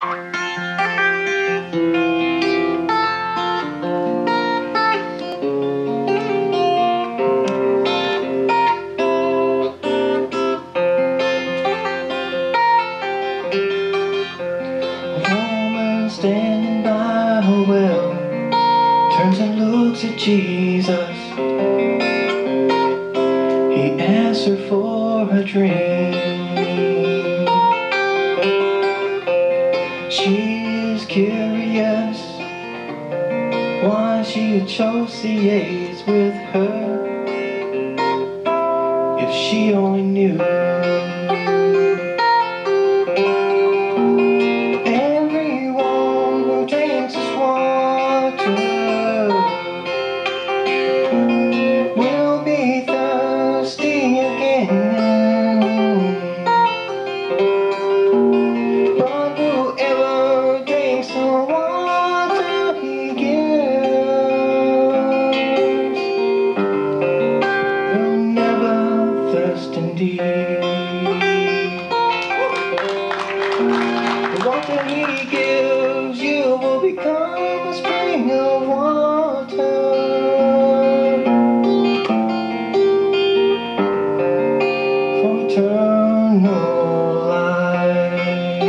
Standing by her well, turns and looks at Jesus. He asks her for her drink. She is curious why she associates with her. If she only knew. The water he gives you will become a spring of water for eternal life.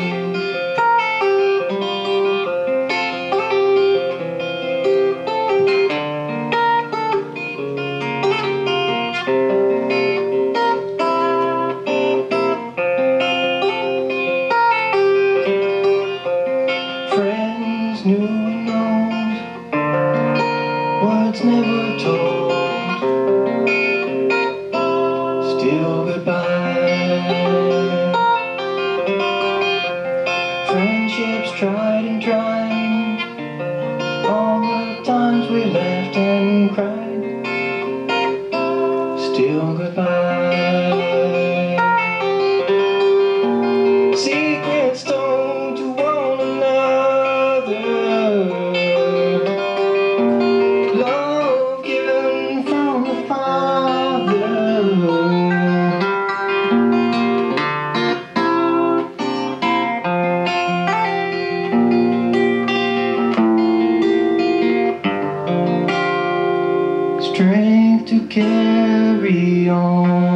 New unknowns, words never told, still goodbye. Friendships tried and tried, all the times we laughed and cried, still goodbye. Secrets told to one another, love given from the Father. Strength to carry on.